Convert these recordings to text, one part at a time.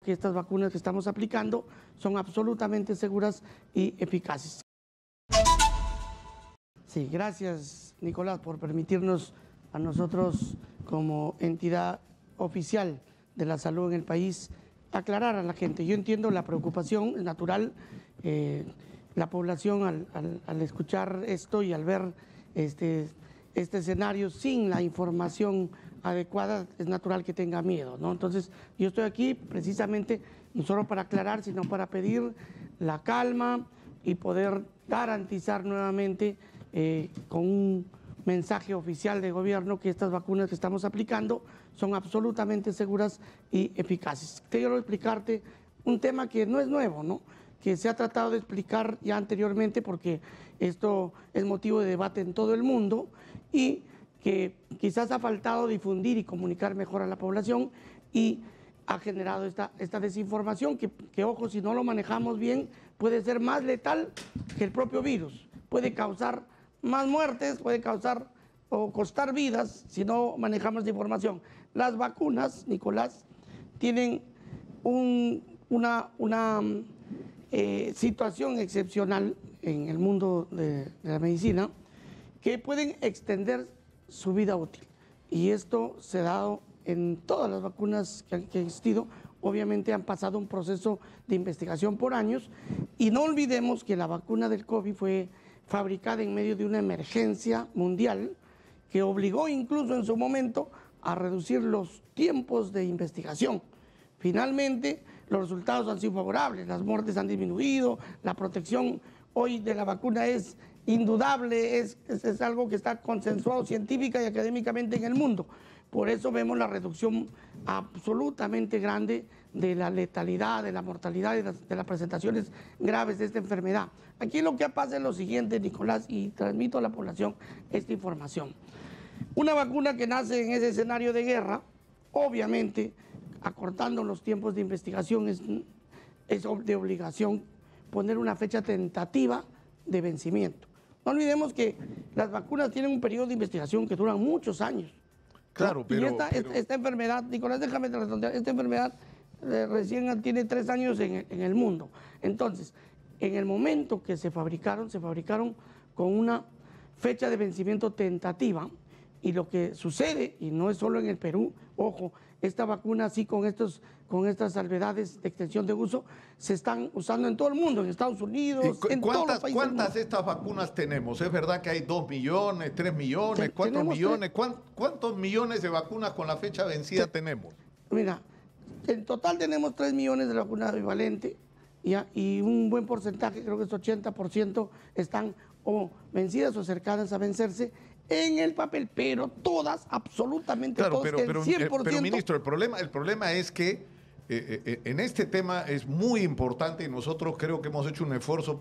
que estas vacunas que estamos aplicando son absolutamente seguras y eficaces. Sí, gracias, Nicolás, por permitirnos a nosotros, como entidad oficial de la salud en el país, aclarar a la gente. Yo entiendo la preocupación, es natural, la población al escuchar esto y al ver este escenario sin la información adecuada, es natural que tenga miedo, ¿no? Entonces, yo estoy aquí precisamente no solo para aclarar, sino para pedir la calma y poder garantizar nuevamente con un mensaje oficial de gobierno que estas vacunas que estamos aplicando son absolutamente seguras y eficaces. Quiero explicarte un tema que no es nuevo, ¿no? Que se ha tratado de explicar ya anteriormente porque esto es motivo de debate en todo el mundo y que quizás ha faltado difundir y comunicar mejor a la población y ha generado esta desinformación que, ojo, si no lo manejamos bien, puede ser más letal que el propio virus. Puede causar más muertes, puede causar o costar vidas si no manejamos la información. Las vacunas, Nicolás, tienen una situación excepcional en el mundo de la medicina que pueden extender su vida útil. Y esto se ha dado en todas las vacunas que han existido. Obviamente han pasado un proceso de investigación por años y no olvidemos que la vacuna del COVID fue fabricada en medio de una emergencia mundial que obligó incluso en su momento a reducir los tiempos de investigación. Finalmente, los resultados han sido favorables, las muertes han disminuido, la protección hoy de la vacuna es indudable, es algo que está consensuado científica y académicamente en el mundo. Por eso vemos la reducción absolutamente grande de la letalidad, de la mortalidad y de las presentaciones graves de esta enfermedad. Aquí lo que pasa es lo siguiente, Nicolás, y transmito a la población esta información. Una vacuna que nace en ese escenario de guerra, obviamente, acortando los tiempos de investigación, es de obligación poner una fecha tentativa de vencimiento. No olvidemos que las vacunas tienen un periodo de investigación que dura muchos años. Claro, pero... Esta enfermedad, Nicolás, déjame redondear, esta enfermedad recién tiene 3 años en el mundo. Entonces, en el momento que se fabricaron con una fecha de vencimiento tentativa, y lo que sucede, y no es solo en el Perú, ojo, esta vacuna así con estas salvedades de extensión de uso se están usando en todo el mundo, en Estados Unidos, en todos los países. ¿Cuántas de estas vacunas tenemos? ¿Es verdad que hay 2 millones, 3 millones, 4 millones? ¿Cuántos millones de vacunas con la fecha vencida tenemos? Mira, en total tenemos 3 millones de vacunas bivalentes y un buen porcentaje, creo que es 80%, están o vencidas o cercanas a vencerse en el papel, pero todas, absolutamente claro, todas, el 100%... Pero, ministro, el problema es que en este tema es muy importante y nosotros creo que hemos hecho un esfuerzo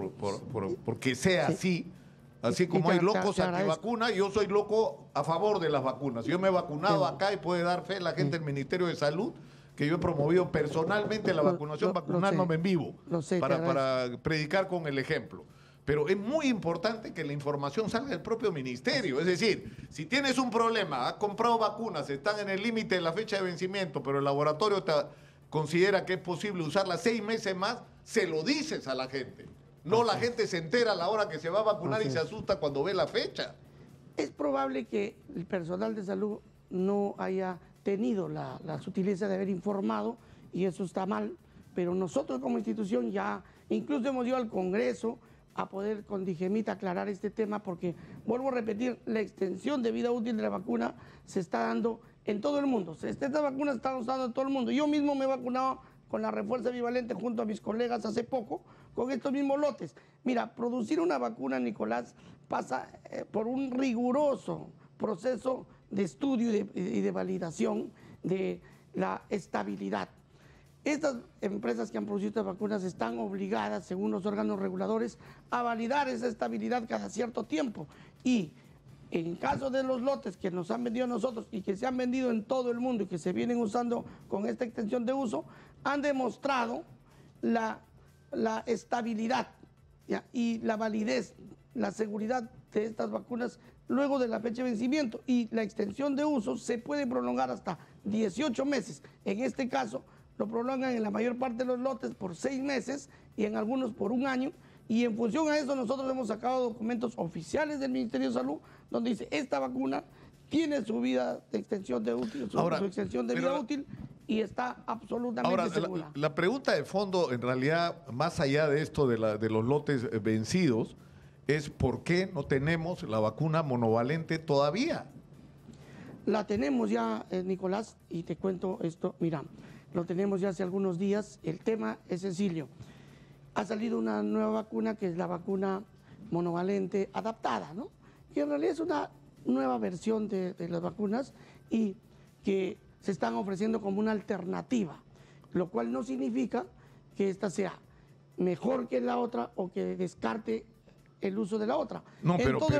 por que sea sí. así como hay locos antivacunas, yo soy loco a favor de las vacunas. Yo me he vacunado acá y puede dar fe la gente del Ministerio de Salud que yo he promovido personalmente la vacunación, vacunándome en vivo, para predicar con el ejemplo. Pero es muy importante que la información salga del propio ministerio. Es decir, si tienes un problema, has comprado vacunas, están en el límite de la fecha de vencimiento, pero el laboratorio considera que es posible usarlas 6 meses más, se lo dices a la gente. No la gente se entera a la hora que se va a vacunar y se asusta cuando ve la fecha. Es probable que el personal de salud no haya tenido la sutileza de haber informado, y eso está mal, pero nosotros como institución ya incluso hemos ido al Congreso a poder con Digemit aclarar este tema, porque, vuelvo a repetir, la extensión de vida útil de la vacuna se está dando en todo el mundo. Esta vacuna se está usando en todo el mundo. Yo mismo me he vacunado con la refuerza bivalente junto a mis colegas hace poco, con estos mismos lotes. Mira, producir una vacuna, Nicolás, pasa por un riguroso proceso de estudio y de validación de la estabilidad. Estas empresas que han producido estas vacunas están obligadas, según los órganos reguladores, a validar esa estabilidad cada cierto tiempo. Y en caso de los lotes que nos han vendido a nosotros y que se han vendido en todo el mundo y que se vienen usando con esta extensión de uso, han demostrado la estabilidad, ¿ya?, y la validez, la seguridad de estas vacunas luego de la fecha de vencimiento. Y la extensión de uso se puede prolongar hasta 18 meses. En este caso, lo prolongan en la mayor parte de los lotes por 6 meses y en algunos por 1 año. Y en función a eso nosotros hemos sacado documentos oficiales del Ministerio de Salud donde dice esta vacuna tiene su vida de extensión de útil, su extensión de vida útil y está absolutamente segura. La pregunta de fondo, en realidad, más allá de esto de los lotes vencidos, es ¿por qué no tenemos la vacuna monovalente todavía? La tenemos ya, Nicolás, y te cuento esto. Mira, lo tenemos ya hace algunos días. El tema es sencillo. Ha salido una nueva vacuna que es la vacuna monovalente adaptada, ¿no? Y en realidad es una nueva versión de las vacunas y que se están ofreciendo como una alternativa, lo cual no significa que esta sea mejor que la otra o que descarte el uso de la otra. No,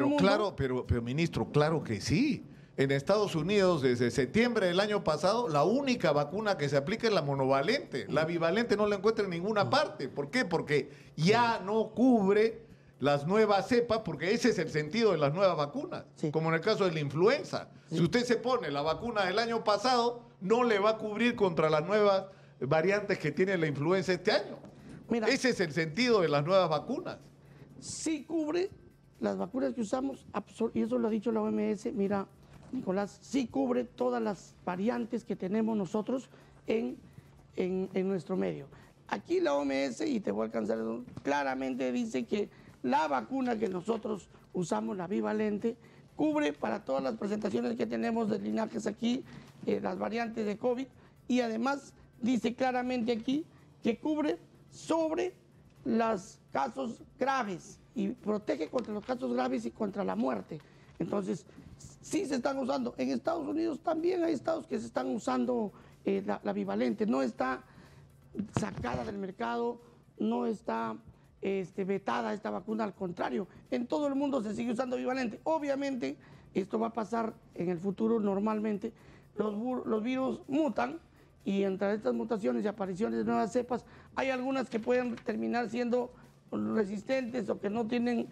pero ministro, claro que sí. En Estados Unidos, desde septiembre del año pasado, la única vacuna que se aplica es la monovalente. La bivalente no la encuentra en ninguna parte. ¿Por qué? Porque ya no cubre las nuevas cepas, porque ese es el sentido de las nuevas vacunas, como en el caso de la influenza. Si usted se pone la vacuna del año pasado, no le va a cubrir contra las nuevas variantes que tiene la influenza este año. Mira, ese es el sentido de las nuevas vacunas. Sí cubre las vacunas que usamos, y eso lo ha dicho la OMS, mira, Nicolás, sí cubre todas las variantes que tenemos nosotros en nuestro medio. Aquí la OMS, y te voy a alcanzar, claramente dice que la vacuna que nosotros usamos, la bivalente, cubre para todas las presentaciones que tenemos de linajes aquí, las variantes de COVID, y además dice claramente aquí que cubre sobre los casos graves y protege contra los casos graves y contra la muerte. Entonces, sí se están usando. En Estados Unidos también hay estados que se están usando la bivalente. No está sacada del mercado, no está vetada esta vacuna, al contrario, en todo el mundo se sigue usando bivalente. Obviamente, esto va a pasar en el futuro normalmente. Los virus mutan y entre estas mutaciones y apariciones de nuevas cepas, hay algunas que pueden terminar siendo resistentes o que no tienen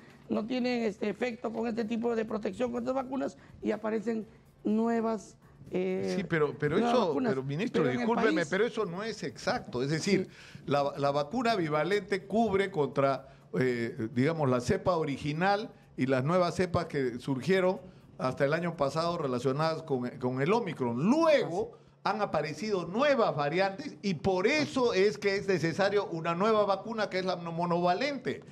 efecto con este tipo de protección con estas vacunas y aparecen nuevas sí, pero ministro, discúlpeme, pero eso no es exacto. Es decir, la vacuna bivalente cubre contra, digamos, la cepa original y las nuevas cepas que surgieron hasta el año pasado relacionadas con el Omicron. Luego han aparecido nuevas variantes y por eso es que es necesario una nueva vacuna que es la monovalente.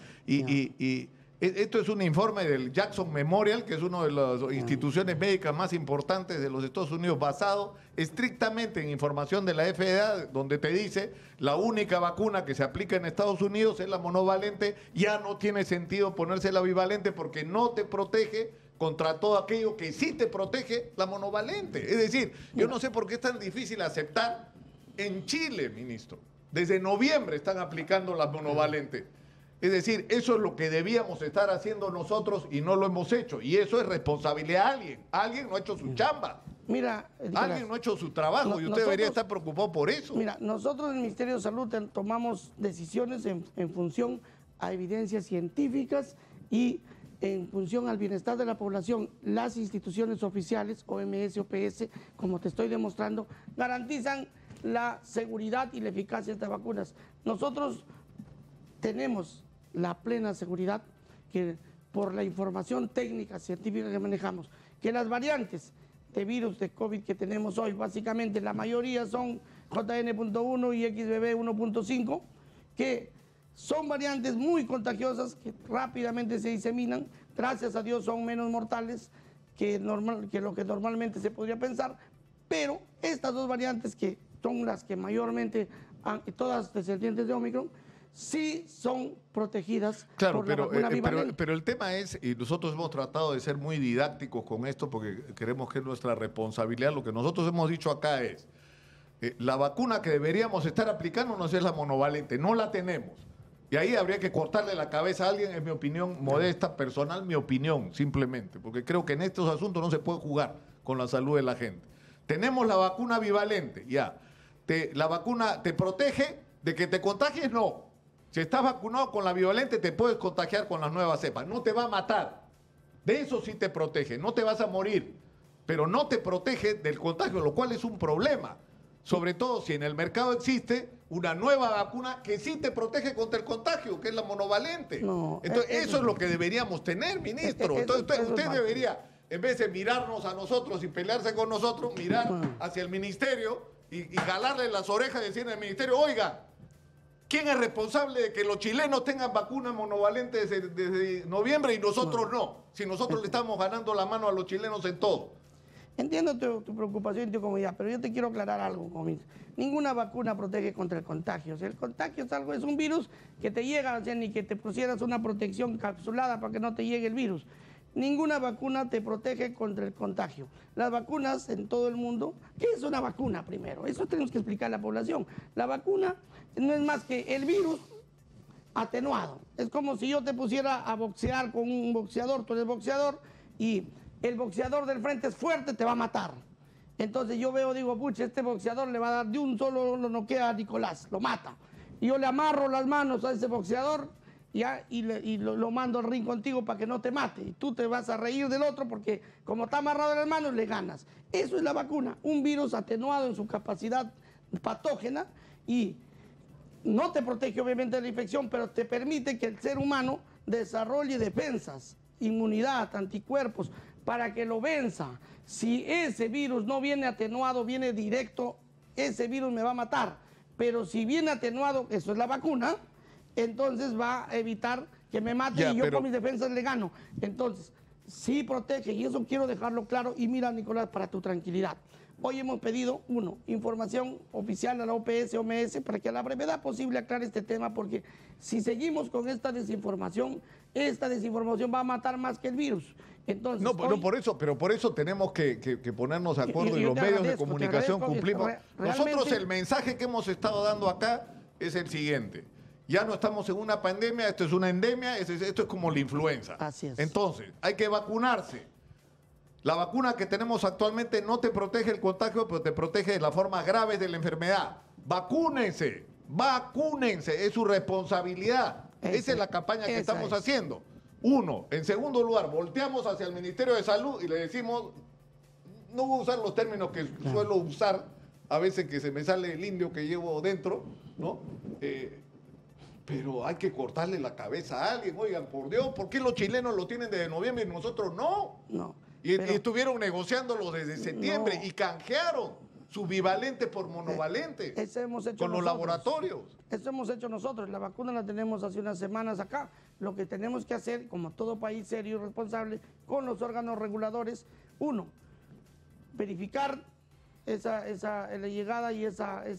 Y esto es un informe del Jackson Memorial, que es una de las instituciones médicas más importantes de los Estados Unidos, basado estrictamente en información de la FDA, donde te dice la única vacuna que se aplica en Estados Unidos es la monovalente. Ya no tiene sentido ponerse la bivalente porque no te protege contra todo aquello que sí te protege la monovalente. Es decir, yo no sé por qué es tan difícil aceptar. En Chile, ministro, desde noviembre están aplicando la monovalente. Es decir, eso es lo que debíamos estar haciendo nosotros y no lo hemos hecho. Y eso es responsabilidad de alguien. Alguien no ha hecho su chamba. Mira, alguien no ha hecho su trabajo y usted debería estar preocupado por eso. Mira, nosotros en el Ministerio de Salud tomamos decisiones en función a evidencias científicas y en función al bienestar de la población. Las instituciones oficiales, OMS, OPS, como te estoy demostrando, garantizan la seguridad y la eficacia de estas vacunas. Nosotros tenemos la plena seguridad que por la información técnica, científica que manejamos, que las variantes de virus de COVID que tenemos hoy, básicamente la mayoría son JN.1 y XBB 1.5, que son variantes muy contagiosas que rápidamente se diseminan. Gracias a Dios son menos mortales que lo que normalmente se podría pensar, pero estas dos variantes que son las que mayormente, todas descendientes de Omicron, sí son protegidas por la vacuna bivalente. Pero el tema es, y nosotros hemos tratado de ser muy didácticos con esto porque creemos que es nuestra responsabilidad, lo que nosotros hemos dicho acá es, la vacuna que deberíamos estar aplicándonos es la monovalente, no la tenemos. Y ahí habría que cortarle la cabeza a alguien, es mi opinión modesta, personal, mi opinión, simplemente, porque creo que en estos asuntos no se puede jugar con la salud de la gente. Tenemos la vacuna bivalente, ya. La vacuna te protege de que te contagies, no. Si estás vacunado con la bivalente, te puedes contagiar con las nuevas cepas. No te va a matar. De eso sí te protege. No te vas a morir. Pero no te protege del contagio, lo cual es un problema. Sobre todo si en el mercado existe una nueva vacuna que sí te protege contra el contagio, que es la monovalente. No, entonces, eso es lo que deberíamos tener, ministro. Entonces, usted debería, en vez de mirarnos a nosotros y pelearse con nosotros, mirar hacia el ministerio y jalarle las orejas y decirle al ministerio, oiga, ¿quién es responsable de que los chilenos tengan vacunas monovalentes desde noviembre y nosotros no? Si nosotros le estamos ganando la mano a los chilenos en todo. Entiendo tu preocupación y tu comodidad, pero yo te quiero aclarar algo, comienzo. Ninguna vacuna protege contra el contagio. O sea, el contagio es un virus que te llega, o sea, ni que te pusieras una protección capsulada para que no te llegue el virus. Ninguna vacuna te protege contra el contagio. Las vacunas en todo el mundo, ¿qué es una vacuna primero? Eso tenemos que explicar a la población. La vacuna no es más que el virus atenuado. Es como si yo te pusiera a boxear con un boxeador, tú eres boxeador y el boxeador del frente es fuerte, te va a matar. Entonces yo digo, pucha, este boxeador le va a dar de un solo, lo noquea a Nicolás, lo mata. Y yo le amarro las manos a ese boxeador y lo mando al ring contigo para que no te mate. Y tú te vas a reír del otro porque como está amarrado en las manos, le ganas. Eso es la vacuna, un virus atenuado en su capacidad patógena y no te protege obviamente de la infección, pero te permite que el ser humano desarrolle defensas, inmunidad, anticuerpos, para que lo venza. Si ese virus no viene atenuado, viene directo, ese virus me va a matar. Pero si viene atenuado, eso es la vacuna, entonces va a evitar que me mate y yo con mis defensas le gano. Entonces, sí protege, y eso quiero dejarlo claro. Y mira, Nicolás, para tu tranquilidad. Hoy hemos pedido, información oficial a la OPS, OMS, para que a la brevedad posible aclare este tema, porque si seguimos con esta desinformación va a matar más que el virus. Entonces, no, pero por eso tenemos que ponernos de acuerdo y los medios de comunicación cumplimos. Nosotros el mensaje que hemos estado dando acá es el siguiente. Ya no estamos en una pandemia, esto es una endemia, esto es como la influenza. Así es. Entonces, hay que vacunarse. La vacuna que tenemos actualmente no te protege el contagio, pero te protege de las formas graves de la enfermedad. Vacúnense, vacúnense, es su responsabilidad. Esa es la campaña que estamos haciendo. Uno, en segundo lugar, volteamos hacia el Ministerio de Salud y le decimos, no voy a usar los términos que suelo usar, a veces que se me sale el indio que llevo dentro, ¿no? Pero hay que cortarle la cabeza a alguien, oigan, por Dios, ¿por qué los chilenos lo tienen desde noviembre y nosotros no? No. Y estuvieron negociándolo desde septiembre y canjearon su bivalente por monovalente eso hemos hecho con los laboratorios. Eso hemos hecho nosotros. La vacuna la tenemos hace unas semanas acá. Lo que tenemos que hacer, como todo país serio y responsable, con los órganos reguladores, uno, verificar la llegada y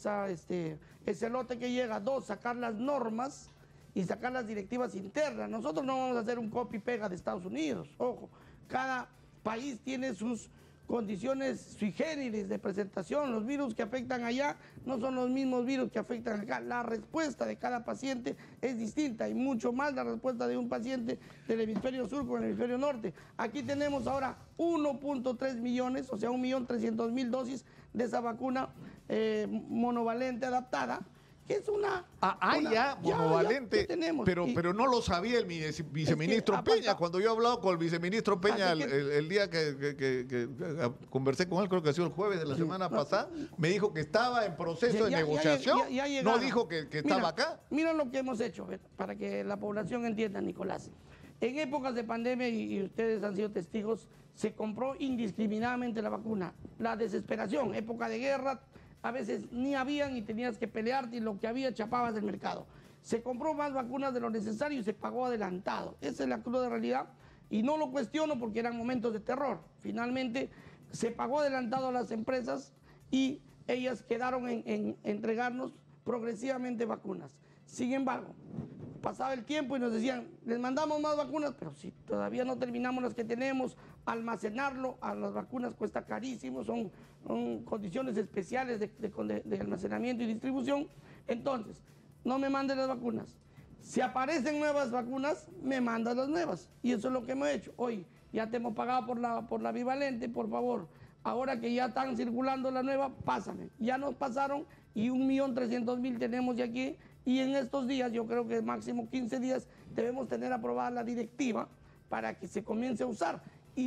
ese lote que llega. Dos, sacar las normas y sacar las directivas internas. Nosotros no vamos a hacer un copy-pega de Estados Unidos. Ojo, cada país tiene sus condiciones sui generis de presentación. Los virus que afectan allá no son los mismos virus que afectan acá. La respuesta de cada paciente es distinta y mucho más la respuesta de un paciente del hemisferio sur con el hemisferio norte. Aquí tenemos ahora 1.3 millones, o sea, 1.300.000 dosis de esa vacuna monovalente adaptada, que es monovalente, pero no lo sabía el viceministro Peña. Cuando yo he hablado con el viceministro Peña el día que conversé con él, creo que ha sido el jueves de la semana pasada, me dijo que estaba en proceso de negociación, no dijo que estaba acá. Mira lo que hemos hecho, para que la población entienda, Nicolás. En épocas de pandemia, y ustedes han sido testigos, se compró indiscriminadamente la vacuna. La desesperación, época de guerra, a veces ni habían y tenías que pelearte y lo que había chapabas del mercado. Se compró más vacunas de lo necesario y se pagó adelantado. Esa es la cruda realidad y no lo cuestiono porque eran momentos de terror. Finalmente se pagó adelantado a las empresas y ellas quedaron en entregarnos progresivamente vacunas. Sin embargo, pasaba el tiempo y nos decían, les mandamos más vacunas, pero si todavía no terminamos las que tenemos, almacenarlo a las vacunas cuesta carísimo, son condiciones especiales de almacenamiento y distribución. Entonces, no me mandes las vacunas. Si aparecen nuevas vacunas, me mandas las nuevas. Y eso es lo que hemos hecho. Hoy ya te hemos pagado por la bivalente, por favor. Ahora que ya están circulando la nueva, pásame. Ya nos pasaron y 1.300.000 tenemos de aquí. Y en estos días, yo creo que máximo 15 días, debemos tener aprobada la directiva para que se comience a usar. Y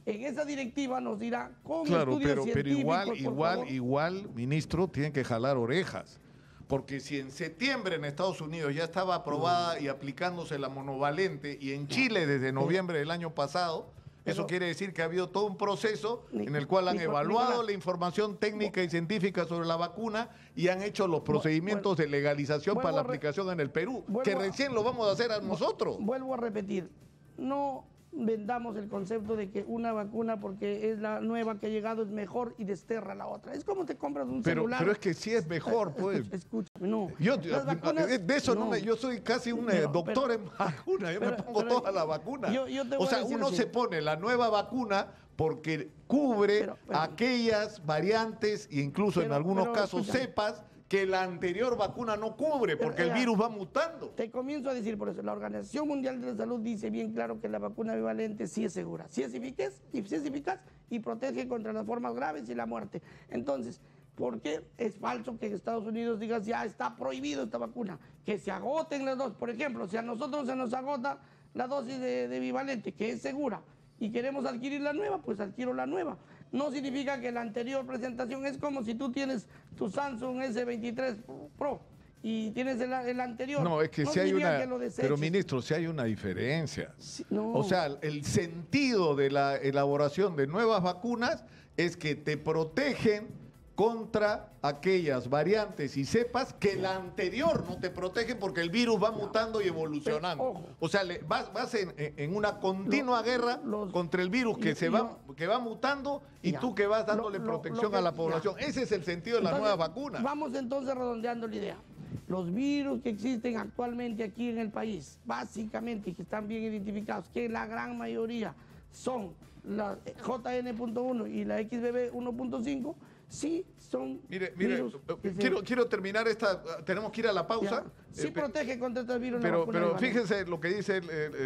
En esa directiva nos dirá con claro, estudios pero científicos, igual, ministro, tienen que jalar orejas. Porque si en septiembre en Estados Unidos ya estaba aprobada y aplicándose la monovalente y en Chile desde noviembre del año pasado, eso quiere decir que ha habido todo un proceso en el cual han evaluado la información técnica y científica sobre la vacuna y han hecho los procedimientos de legalización para la aplicación en el Perú, que recién lo vamos a hacer a nosotros. Vuelvo a repetir, no vendamos el concepto de que una vacuna, porque es la nueva que ha llegado, es mejor y desterra la otra. Es como te compras un celular. Pero es que sí es mejor, pues. Escúchame, no. De eso no yo soy casi un doctor en vacuna, yo me pongo toda la vacuna. O sea, uno se pone la nueva vacuna porque cubre aquellas variantes e incluso en algunos casos cepas que la anterior vacuna no cubre, porque el virus va mutando. Te comienzo a decir por eso. La Organización Mundial de la Salud dice bien claro que la vacuna bivalente sí es segura, sí es eficaz y protege contra las formas graves y la muerte. Entonces, ¿por qué es falso que en Estados Unidos digas ya está prohibido esta vacuna? Que se agoten las dos. Por ejemplo, si a nosotros se nos agota la dosis de bivalente, que es segura, y queremos adquirir la nueva, pues adquiero la nueva. No significa que la anterior presentación es como si tú tienes tu Samsung S23 Pro y tienes el anterior. No, es que no si hay una... Pero, ministro, si hay una diferencia. Sí, no. O sea, el sentido de la elaboración de nuevas vacunas es que te protegen contra aquellas variantes y cepas que la anterior no te protege porque el virus va mutando y evolucionando. O sea, vas en una continua guerra contra el virus que va mutando y tú que vas dándole protección a la población. Ese es el sentido de las nuevas vacunas. Vamos entonces redondeando la idea. Los virus que existen actualmente aquí en el país, básicamente, que están bien identificados, que la gran mayoría son la JN.1 y la XBB 1.5, sí son virus. Quiero terminar esta, tenemos que ir a la pausa. Sí protege contra estos virus. Pero fíjense lo que dice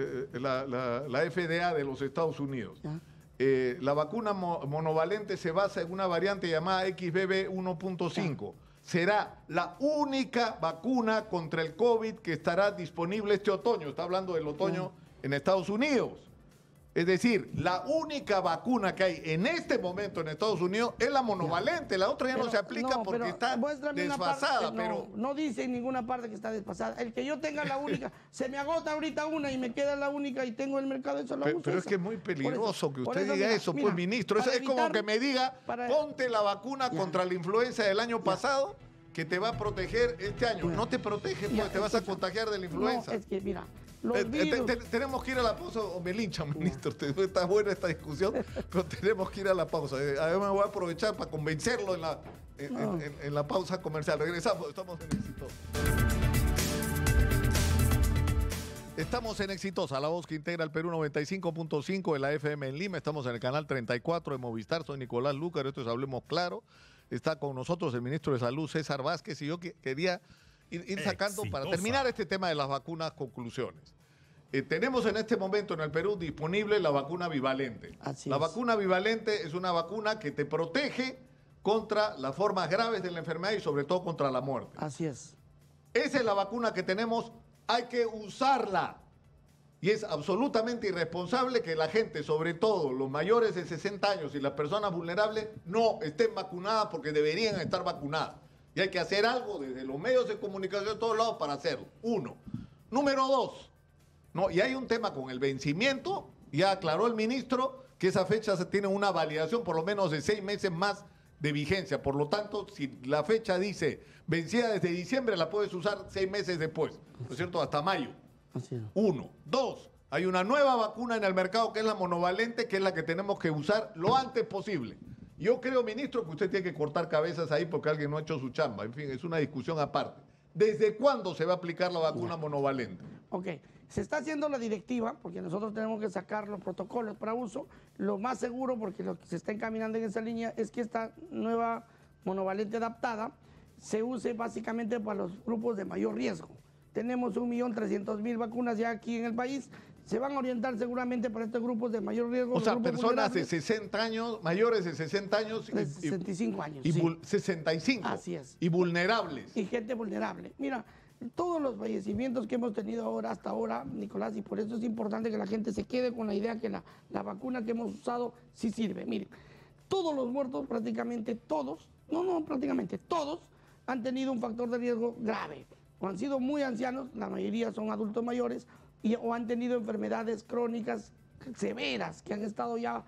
la FDA de los Estados Unidos. La vacuna monovalente se basa en una variante llamada XBB 1.5. Será la única vacuna contra el COVID que estará disponible este otoño. Está hablando del otoño en Estados Unidos. Es decir, la única vacuna que hay en este momento en Estados Unidos es la monovalente. La otra ya no se aplica porque está desfasada. No dice en ninguna parte que está desfasada. El que yo tenga la única, se me agota ahorita una y me queda la única y tengo el mercado, eso la uso. Pero es que es muy peligroso que usted diga eso, pues, ministro. Eso es como que me diga, ponte la vacuna contra la influenza del año pasado, que te va a proteger este año. No te protege, pues te vas a contagiar de la influenza. No, es que, mira, los virus... Tenemos que ir a la pausa, o me linchan, ministro. Está buena esta discusión, pero tenemos que ir a la pausa. Además, me voy a aprovechar para convencerlo en la pausa comercial. Regresamos, estamos en Exitosa. Estamos en Exitosa, la voz que integra el Perú 95.5 de la FM en Lima. Estamos en el canal 34 de Movistar. Soy Nicolás Lúcar, esto es Hablemos Claro. Está con nosotros el ministro de Salud, César Vázquez, y yo quería ir sacando, para terminar este tema de las vacunas, conclusiones. Tenemos en este momento en el Perú disponible la vacuna bivalente. La vacuna bivalente es una vacuna que te protege contra las formas graves de la enfermedad y sobre todo contra la muerte. Así es. Esa es la vacuna que tenemos, hay que usarla. Y es absolutamente irresponsable que la gente, sobre todo los mayores de 60 años y las personas vulnerables, no estén vacunadas porque deberían estar vacunadas. Y hay que hacer algo desde los medios de comunicación de todos lados para hacerlo. Uno. Número dos. Y hay un tema con el vencimiento. Ya aclaró el ministro que esa fecha tiene una validación por lo menos de 6 meses más de vigencia. Por lo tanto, si la fecha dice vencida desde diciembre, la puedes usar 6 meses después. ¿No es cierto? Hasta mayo. Así es. Uno. Dos, hay una nueva vacuna en el mercado que es la monovalente, que es la que tenemos que usar lo antes posible. Yo creo, ministro, que usted tiene que cortar cabezas ahí porque alguien no ha hecho su chamba. En fin, es una discusión aparte. ¿Desde cuándo se va a aplicar la vacuna monovalente? Ok, se está haciendo la directiva porque nosotros tenemos que sacar los protocolos para uso. Lo más seguro, porque lo que se está encaminando en esa línea, es que esta nueva monovalente adaptada se use básicamente para los grupos de mayor riesgo. Tenemos 1.300.000 vacunas ya aquí en el país. se van a orientar seguramente para estos grupos de mayor riesgo. O sea, personas de 60 años, mayores de 60 años. De 65 años, y sí. 65. Así es. Y vulnerables. Y gente vulnerable. Mira, todos los fallecimientos que hemos tenido ahora, hasta ahora, Nicolás, y por eso es importante que la gente se quede con la idea que la vacuna que hemos usado sí sirve. Miren, todos los muertos, prácticamente todos, prácticamente todos, han tenido un factor de riesgo grave. O han sido muy ancianos, la mayoría son adultos mayores, o han tenido enfermedades crónicas severas que han estado ya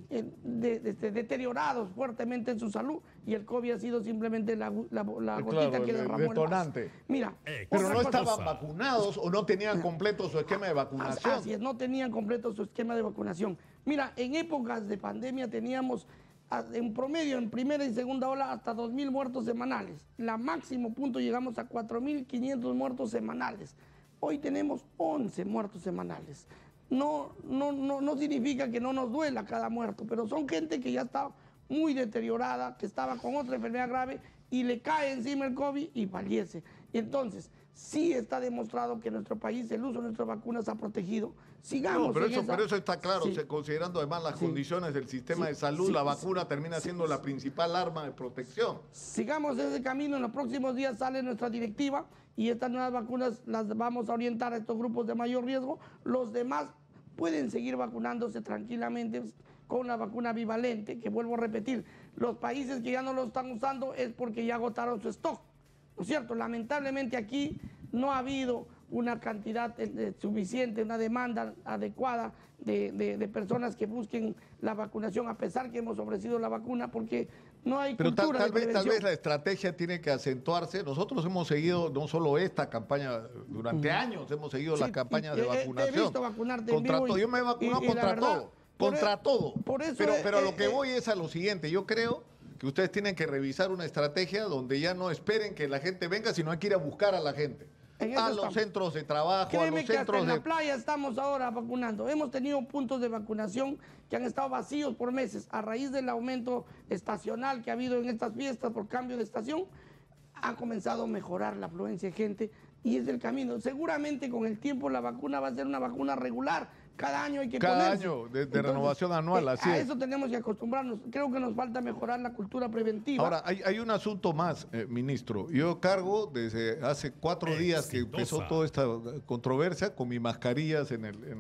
deteriorados fuertemente en su salud, y el COVID ha sido simplemente la gotita que derramó el detonante. vaso. Mira, pero no estaban vacunados o no tenían completo su esquema de vacunación. Así es, no tenían completo su esquema de vacunación. Mira, en épocas de pandemia teníamos en promedio, en primera y segunda ola, hasta 2.000 muertos semanales. La máximo punto llegamos a 4.500 muertos semanales. Hoy tenemos 11 muertos semanales. No significa que no nos duela cada muerto, pero son gente que ya está muy deteriorada, que estaba con otra enfermedad grave y le cae encima el COVID y fallece. Entonces, sí está demostrado que en nuestro país el uso de nuestras vacunas ha protegido. Sigamos. No, pero eso está claro, sí. Considerando además las condiciones del sistema de salud, la vacuna termina siendo la principal arma de protección. Sigamos ese camino. En los próximos días sale nuestra directiva y estas nuevas vacunas las vamos a orientar a estos grupos de mayor riesgo. Los demás pueden seguir vacunándose tranquilamente con la vacuna bivalente, que vuelvo a repetir, los países que ya no lo están usando es porque ya agotaron su stock, ¿no es cierto? Lamentablemente aquí no ha habido una cantidad suficiente, una demanda adecuada de personas que busquen la vacunación, a pesar que hemos ofrecido la vacuna, porque no hay cultura de prevención. Tal vez la estrategia tiene que acentuarse. Nosotros hemos seguido no solo esta campaña, durante años hemos seguido las campañas de vacunación. Te he visto vacunarte en vivo yo me he vacunado contra todo. Contra todo. Pero a lo que voy es a lo siguiente. Yo creo que ustedes tienen que revisar una estrategia donde ya no esperen que la gente venga, sino hay que ir a buscar a la gente. A los centros de trabajo, Créeme a los que centros hasta en la playa estamos ahora vacunando. Hemos tenido puntos de vacunación que han estado vacíos por meses. A raíz del aumento estacional que ha habido en estas fiestas por cambio de estación, ha comenzado a mejorar la afluencia de gente y es el camino. Seguramente con el tiempo la vacuna va a ser una vacuna regular. Cada año hay que ponerse. Cada año, de renovación anual, así es. A eso tenemos que acostumbrarnos. Creo que nos falta mejorar la cultura preventiva. Ahora, hay un asunto más, ministro. Yo cargo desde hace 4 días que empezó toda esta controversia con mis mascarillas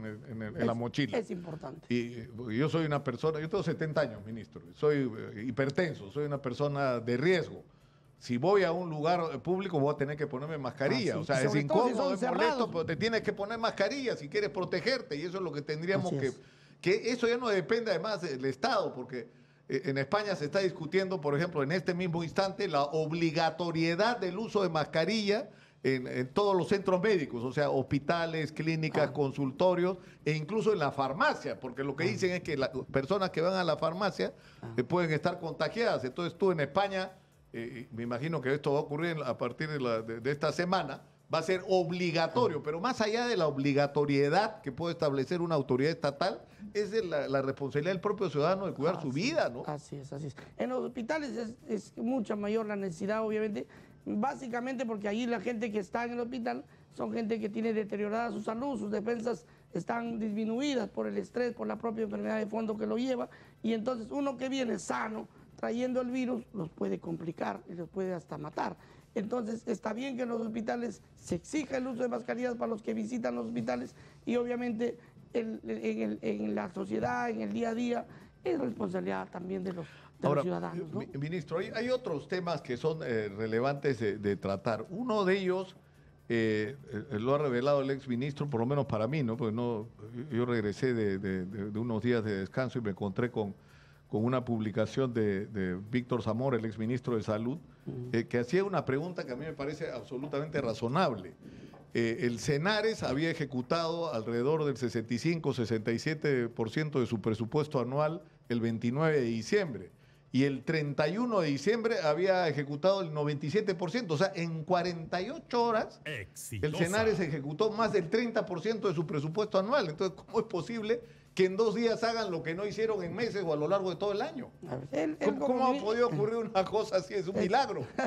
en la mochila. Es importante. Y yo soy una persona, yo tengo 70 años, ministro. Soy hipertenso, soy una persona de riesgo. Si voy a un lugar público voy a tener que ponerme mascarilla. O sea, es incómodo, es molesto, pero te tienes que poner mascarilla si quieres protegerte. Y eso es lo que tendríamos que eso ya no depende además del Estado, porque en España se está discutiendo, por ejemplo, en este mismo instante, la obligatoriedad del uso de mascarilla en todos los centros médicos, o sea, hospitales, clínicas, consultorios e incluso en la farmacia, porque lo que dicen es que las personas que van a la farmacia pueden estar contagiadas. Entonces tú en España... me imagino que esto va a ocurrir a partir de esta semana, va a ser obligatorio, pero más allá de la obligatoriedad que puede establecer una autoridad estatal, es de la responsabilidad del propio ciudadano de cuidar su vida, ¿no? Así es. En los hospitales es mucha mayor la necesidad, obviamente, básicamente porque allí la gente que está en el hospital son gente que tiene deteriorada su salud, sus defensas están disminuidas por el estrés, por la propia enfermedad de fondo que lo lleva, y entonces uno que viene sano, trayendo el virus, los puede complicar y los puede hasta matar. Entonces, está bien que en los hospitales se exija el uso de mascarillas para los que visitan los hospitales y obviamente en la sociedad, en el día a día, es responsabilidad también de los ciudadanos, ¿no? Ministro, hay otros temas que son relevantes de tratar. Uno de ellos lo ha revelado el exministro, por lo menos para mí, ¿no? Porque yo regresé de unos días de descanso y me encontré con una publicación de Víctor Zamora, el exministro de Salud, que hacía una pregunta que a mí me parece absolutamente razonable. El Senares había ejecutado alrededor del 65-67% de su presupuesto anual el 29 de diciembre y el 31 de diciembre había ejecutado el 97%. O sea, en 48 horas el Senares ejecutó más del 30% de su presupuesto anual. Entonces, ¿cómo es posible que en 2 días hagan lo que no hicieron en meses o a lo largo de todo el año? ¿Cómo ha podido ocurrir una cosa así? Es un milagro.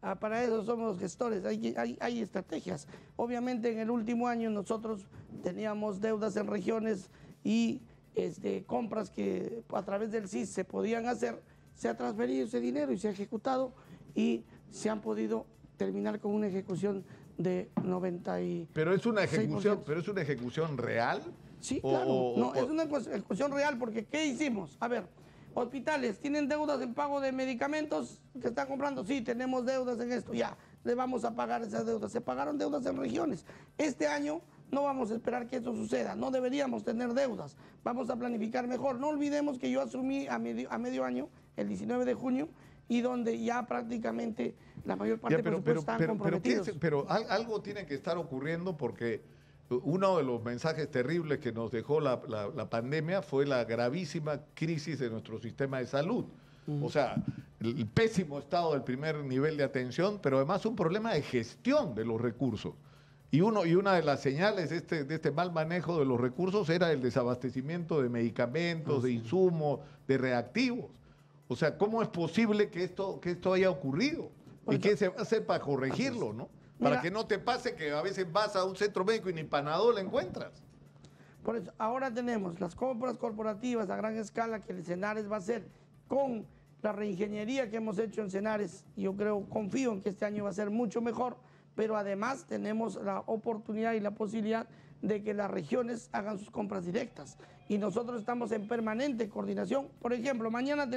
Para eso somos los gestores, hay estrategias. Obviamente en el último año nosotros teníamos deudas en regiones y compras que a través del CIS se podían hacer, se ha transferido ese dinero y se ha ejecutado y se han podido terminar con una ejecución de 96%. Pero es una ejecución real. Sí, claro. Es una ejecución real porque ¿qué hicimos? A ver, hospitales, ¿tienen deudas en pago de medicamentos que están comprando? Sí, tenemos deudas en esto, ya, le vamos a pagar esas deudas. Se pagaron deudas en regiones. Este año no vamos a esperar que esto suceda, no deberíamos tener deudas, vamos a planificar mejor. No olvidemos que yo asumí a medio año, el 19 de junio, y donde ya prácticamente la mayor parte de los presupuestos están comprometidos. Pero algo tiene que estar ocurriendo porque uno de los mensajes terribles que nos dejó la pandemia fue la gravísima crisis de nuestro sistema de salud. O sea, el pésimo estado del primer nivel de atención, pero además un problema de gestión de los recursos. Y una de las señales de este mal manejo de los recursos era el desabastecimiento de medicamentos, de insumos, de reactivos. O sea, ¿cómo es posible que esto haya ocurrido? ¿Y qué se va a hacer para corregirlo, no? Para que no te pase que a veces vas a un centro médico y ni Panadol encuentras. Por eso, ahora tenemos las compras corporativas a gran escala que el Senares va a hacer con la reingeniería que hemos hecho en Senares. Yo confío en que este año va a ser mucho mejor, pero además tenemos la oportunidad y la posibilidad de que las regiones hagan sus compras directas. Y nosotros estamos en permanente coordinación. Por ejemplo,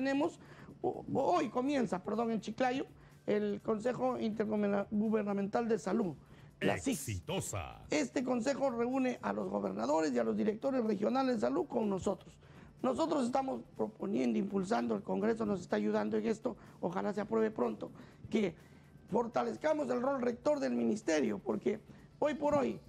hoy comienza en Chiclayo, el Consejo Intergubernamental de Salud, la CIS. Exitosa. Este consejo reúne a los gobernadores y a los directores regionales de salud con nosotros. Nosotros estamos proponiendo, impulsando, el Congreso nos está ayudando en esto, ojalá se apruebe pronto, que fortalezcamos el rol rector del ministerio, porque hoy por hoy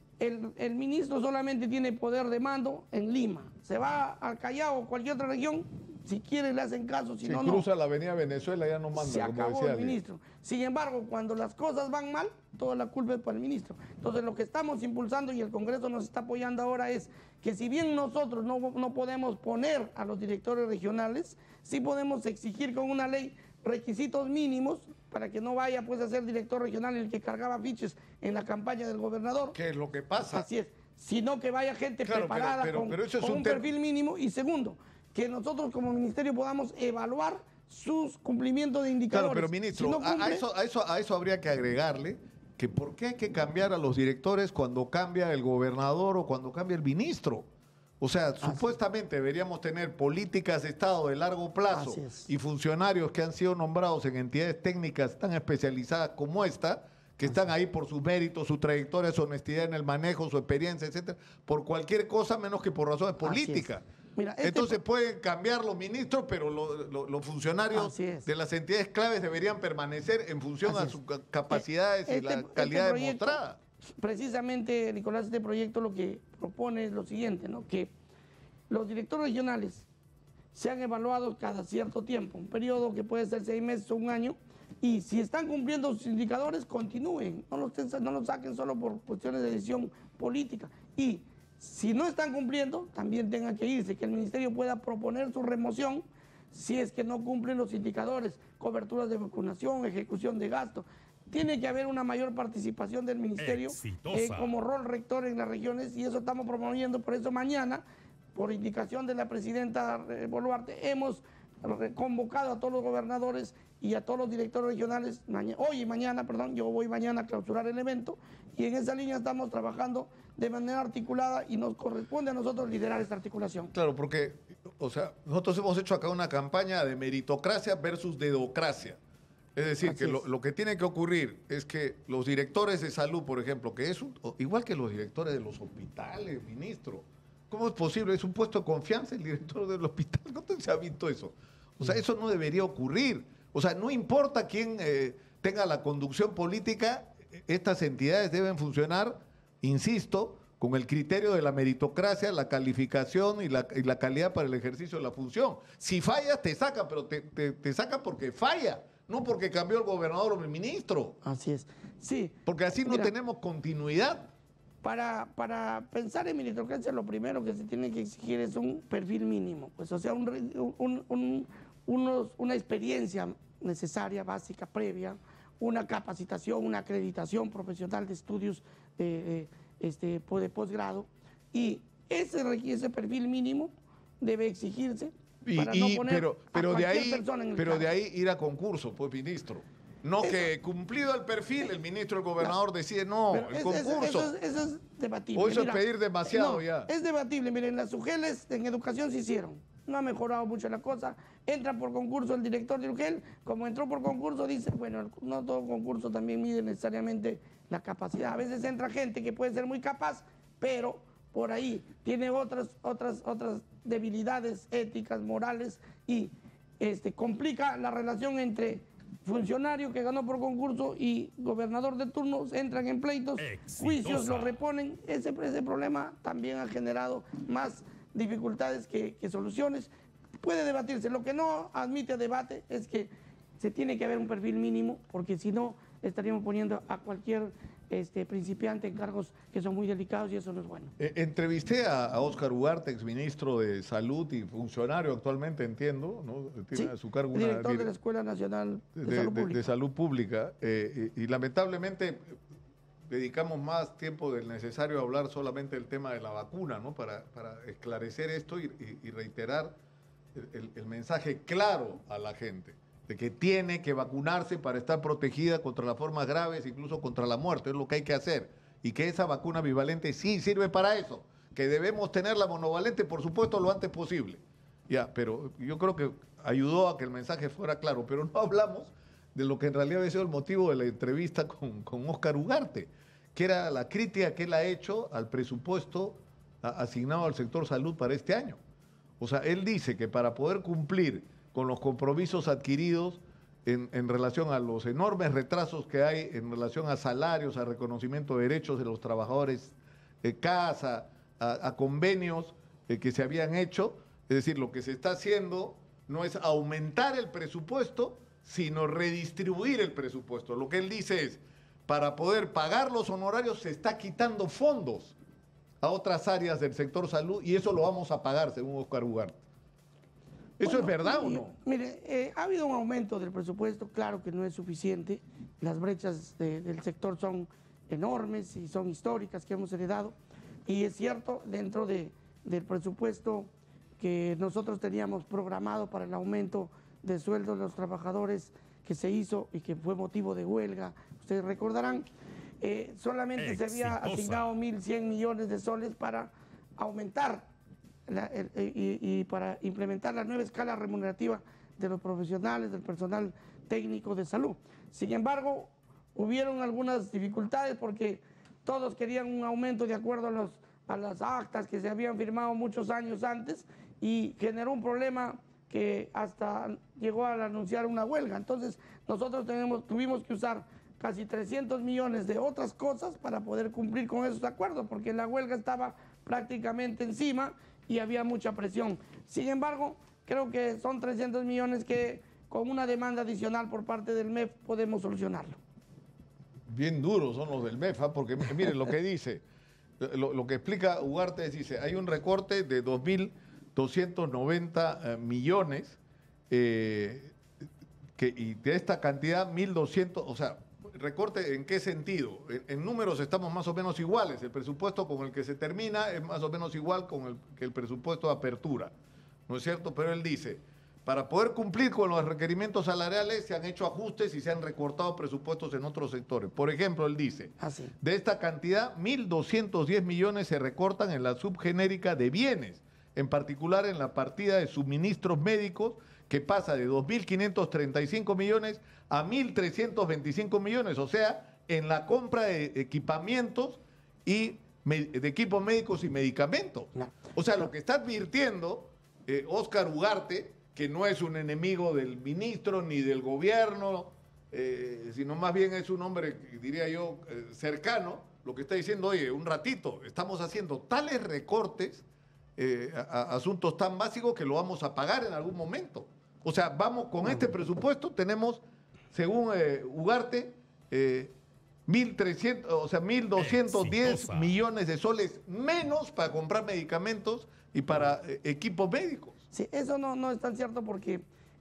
el ministro solamente tiene poder de mando en Lima. Se va al Callao o cualquier otra región, si quiere le hacen caso, si no, no. Cruza la avenida Venezuela ya no manda, se acabó el ministro. Sin embargo, cuando las cosas van mal, toda la culpa es para el ministro. Entonces, lo que estamos impulsando y el Congreso nos está apoyando ahora es que si bien nosotros no podemos poner a los directores regionales, sí podemos exigir con una ley requisitos mínimos para que no vaya a ser director regional el que cargaba fiches en la campaña del gobernador. ¿Qué es lo que pasa? Así es. Sino que vaya gente preparada con un perfil mínimo. Y segundo, que nosotros como ministerio podamos evaluar sus cumplimientos de indicadores. Claro, pero ministro, si no cumple, a eso habría que agregarle que por qué hay que cambiar a los directores cuando cambia el gobernador o cuando cambia el ministro. O sea, supuestamente deberíamos tener políticas de Estado de largo plazo y funcionarios que han sido nombrados en entidades técnicas tan especializadas como esta, que están ahí por sus méritos, su trayectoria, su honestidad en el manejo, su experiencia, etcétera, por cualquier cosa menos que por razones políticas. Mira, entonces pueden cambiar los ministros, pero los funcionarios de las entidades claves deberían permanecer en función a sus capacidades y la calidad demostrada. Precisamente, Nicolás, este proyecto lo que propone es lo siguiente, ¿no? Que los directores regionales sean evaluados cada cierto tiempo, un periodo que puede ser 6 meses o un año, y si están cumpliendo sus indicadores, continúen, no los saquen solo por cuestiones de decisión política. Y si no están cumpliendo, también tengan que irse, que el ministerio pueda proponer su remoción si es que no cumplen los indicadores, coberturas de vacunación, ejecución de gasto. Tiene que haber una mayor participación del ministerio como rol rector en las regiones, y eso estamos promoviendo. Por eso mañana, por indicación de la presidenta Boluarte, hemos convocado a todos los gobernadores y a todos los directores regionales, hoy y mañana, yo voy mañana a clausurar el evento, y en esa línea estamos trabajando de manera articulada y nos corresponde a nosotros liderar esta articulación. Claro, porque, o sea, nosotros hemos hecho acá una campaña de meritocracia versus dedocracia. Es decir, que lo que tiene que ocurrir es que los directores de salud, por ejemplo, que es igual que los directores de los hospitales, ministro, ¿cómo es posible? Es un puesto de confianza el director del hospital. ¿No se ha visto eso? O sea, eso no debería ocurrir. O sea, no importa quién tenga la conducción política, estas entidades deben funcionar, insisto, con el criterio de la meritocracia, la calificación y la calidad para el ejercicio de la función. Si fallas, te sacan, pero te sacan porque falla. No porque cambió el gobernador o el ministro. Así es. Sí. Porque así no tenemos continuidad. Para pensar en meritocracia, lo primero que se tiene que exigir es un perfil mínimo. Pues, o sea, una experiencia necesaria, básica, previa, una capacitación, una acreditación profesional de estudios de posgrado, y ese perfil mínimo debe exigirse para no poner a cualquier persona en el Pero cargo. de ahí ir a concurso, pues, ministro. No eso, que cumplido el perfil, el ministro, el gobernador decide, no, el concurso. Eso es debatible. O eso es pedir demasiado ya. Es debatible. Miren, las UGELs en educación se hicieron. No ha mejorado mucho la cosa. Entra por concurso el director de UGEL. Como entró por concurso, dice, bueno, no todo concurso también mide necesariamente la capacidad. A veces entra gente que puede ser muy capaz, pero por ahí tiene otras debilidades éticas, morales, y complica la relación entre funcionario que ganó por concurso y gobernador de turno, entran en pleitos, juicios, lo reponen. Ese problema también ha generado más dificultades que soluciones. Puede debatirse. Lo que no admite debate es que se tiene que haber un perfil mínimo, porque si no estaríamos poniendo a cualquier principiante en cargos que son muy delicados, y eso no es bueno. Entrevisté a Óscar Ugarte, exministro de Salud y funcionario actualmente, entiendo, ¿no? Tiene a su cargo director de la Escuela Nacional de Salud Pública. Y lamentablemente dedicamos más tiempo del necesario a hablar solamente del tema de la vacuna, ¿no? Para esclarecer esto y reiterar el mensaje claro a la gente de que tiene que vacunarse para estar protegida contra las formas graves, incluso contra la muerte. Es lo que hay que hacer. Y que esa vacuna bivalente sí sirve para eso. Que debemos tener la monovalente, por supuesto, lo antes posible. Ya, pero yo creo que ayudó a que el mensaje fuera claro. Pero no hablamos de lo que en realidad había sido el motivo de la entrevista con Óscar Ugarte, que era la crítica que él ha hecho al presupuesto asignado al sector salud para este año. O sea, él dice que para poder cumplir con los compromisos adquiridos en relación a los enormes retrasos que hay en relación a salarios, a reconocimiento de derechos de los trabajadores de casa, a convenios que se habían hecho, es decir, lo que se está haciendo no es aumentar el presupuesto, sino redistribuir el presupuesto. Lo que él dice es, para poder pagar los honorarios se está quitando fondos a otras áreas del sector salud, y eso lo vamos a pagar, según Óscar Ugarte. ¿Eso es verdad o no? Mire, ha habido un aumento del presupuesto, claro que no es suficiente. Las brechas del sector son enormes y son históricas que hemos heredado. Y es cierto, dentro del presupuesto que nosotros teníamos programado para el aumento de sueldos de los trabajadores que se hizo y que fue motivo de huelga, ustedes recordarán, solamente se había asignado 1.100 millones de soles para aumentar y para implementar la nueva escala remunerativa de los profesionales, del personal técnico de salud. Sin embargo, hubieron algunas dificultades porque todos querían un aumento de acuerdo a las actas que se habían firmado muchos años antes, y generó un problema que hasta llegó a anunciar una huelga. Entonces, nosotros tuvimos que usar casi 300 millones de otras cosas para poder cumplir con esos acuerdos, porque la huelga estaba prácticamente encima y había mucha presión. Sin embargo, creo que son 300 millones que con una demanda adicional por parte del MEF podemos solucionarlo. Bien duros son los del MEF, porque miren lo que dice, lo que explica Ugarte, dice, hay un recorte de 2.290 millones, y de esta cantidad 1.200, o sea, recorte ¿en qué sentido? En números estamos más o menos iguales. El presupuesto con el que se termina es más o menos igual que el presupuesto de apertura, ¿no es cierto? Pero él dice, para poder cumplir con los requerimientos salariales se han hecho ajustes y se han recortado presupuestos en otros sectores. Por ejemplo, él dice, de esta cantidad, 1.210 millones se recortan en la subgenérica de bienes, en particular en la partida de suministros médicos, que pasa de 2.535 millones a 1.325 millones, o sea, en la compra de equipamientos y de equipos médicos y medicamentos. O sea, lo que está advirtiendo Óscar Ugarte, que no es un enemigo del ministro ni del gobierno, sino más bien es un hombre, diría yo, cercano, lo que está diciendo, oye, un ratito, estamos haciendo tales recortes a asuntos tan básicos que lo vamos a pagar en algún momento. O sea, vamos con este presupuesto, tenemos, según Ugarte, 1.300, o sea, 1.210 millones de soles menos para comprar medicamentos y para equipos médicos. Sí, eso no es tan cierto, porque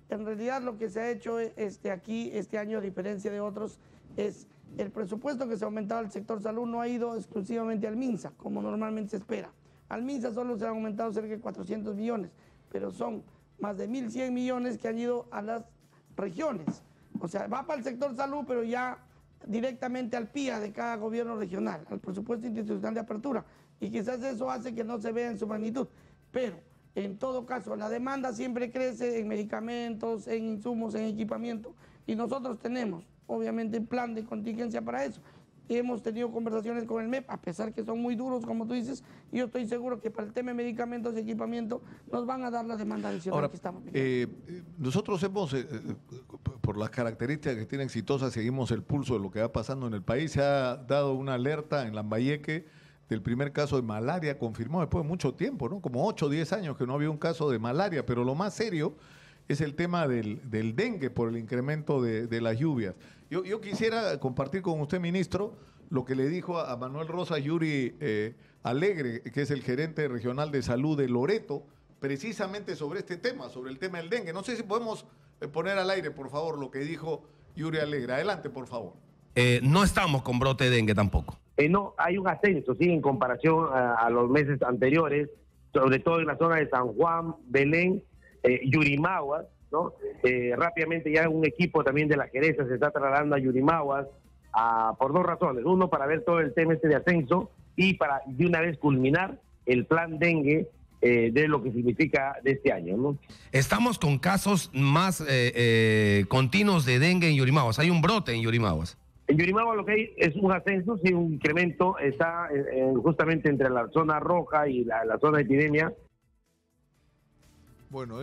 En realidad lo que se ha hecho aquí, este año, a diferencia de otros, es el presupuesto que se ha aumentado al sector salud no ha ido exclusivamente al MINSA, como normalmente se espera. Al MINSA solo se han aumentado cerca de 400 millones, pero son más de 1.100 millones que han ido a las regiones. O sea, va para el sector salud, pero ya directamente al PIA de cada gobierno regional, al presupuesto institucional de apertura. Y quizás eso hace que no se vea en su magnitud. Pero, en todo caso, la demanda siempre crece en medicamentos, en insumos, en equipamiento. Y nosotros tenemos, obviamente, un plan de contingencia para eso. Hemos tenido conversaciones con el MEP, a pesar que son muy duros, como tú dices, y yo estoy seguro que para el tema de medicamentos y equipamiento nos van a dar la demanda adicional. Ahora, que estamos pidiendo. Nosotros hemos, por las características que tiene Exitosa, seguimos el pulso de lo que va pasando en el país. Se ha dado una alerta en Lambayeque del primer caso de malaria confirmado después de mucho tiempo, ¿no? Como 8 o 10 años que no había un caso de malaria, pero lo más serio es el tema del dengue por el incremento de las lluvias. Yo quisiera compartir con usted, ministro, lo que le dijo a Manuel Rosa Yuri Alegre, que es el gerente regional de salud de Loreto, precisamente sobre este tema, sobre el tema del dengue. No sé si podemos poner al aire, por favor, lo que dijo Yuri Alegre. Adelante, por favor. No estamos con brote de dengue tampoco. No, hay un ascenso, sí, en comparación a los meses anteriores, sobre todo en la zona de San Juan, Belén, Yurimaguas, ¿no? Rápidamente ya un equipo también de la gerencia se está trasladando a Yurimaguas por 2 razones. Uno, para ver todo el tema de ascenso y para de una vez culminar el plan dengue de lo que significa de este año, ¿no? Estamos con casos más continuos de dengue en Yurimaguas. Hay un brote en Yurimaguas. En Yurimaguas lo que hay es un ascenso, sí, un incremento, está justamente entre la zona roja y la zona de epidemia. Bueno,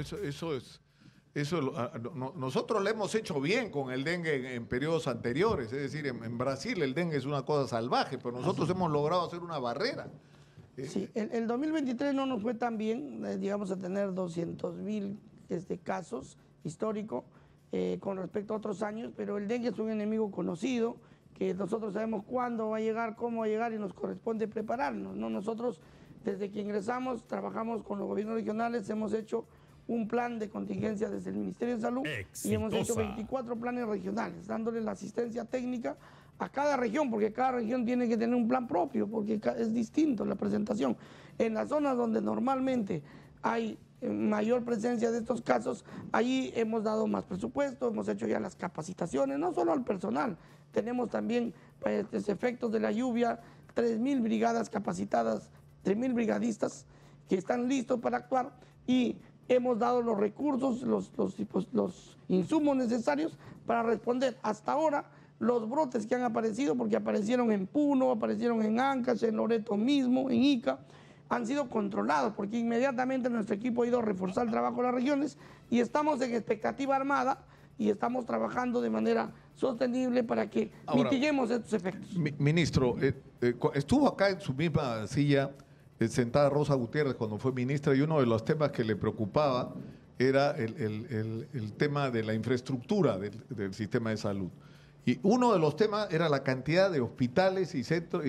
nosotros lo hemos hecho bien con el dengue en periodos anteriores, es decir, en Brasil el dengue es una cosa salvaje, pero nosotros hemos logrado hacer una barrera. Sí, el 2023 no nos fue tan bien, llegamos a tener 200.000 casos históricos con respecto a otros años, pero el dengue es un enemigo conocido, que nosotros sabemos cuándo va a llegar, cómo va a llegar y nos corresponde prepararnos, ¿no? Nosotros, desde que ingresamos, trabajamos con los gobiernos regionales, hemos hecho un plan de contingencia desde el Ministerio de Salud. Exitosa. Y hemos hecho 24 planes regionales, dándole la asistencia técnica a cada región, porque cada región tiene que tener un plan propio, porque es distinto la presentación. En las zonas donde normalmente hay mayor presencia de estos casos, allí hemos dado más presupuesto, hemos hecho ya las capacitaciones, no solo al personal, tenemos también efectos de la lluvia, 3.000 brigadas capacitadas, 3.000 brigadistas que están listos para actuar y hemos dado los recursos, los insumos necesarios para responder. Hasta ahora, los brotes que han aparecido, porque aparecieron en Puno, aparecieron en Ancash, en Loreto mismo, en Ica, han sido controlados, porque inmediatamente nuestro equipo ha ido a reforzar el trabajo de las regiones y estamos en expectativa armada y estamos trabajando de manera sostenible para que mitiguemos estos efectos. Ministro, estuvo acá en su misma silla sentada Rosa Gutiérrez cuando fue ministra y uno de los temas que le preocupaba era el tema de la infraestructura del sistema de salud. Y uno de los temas era la cantidad de hospitales y centros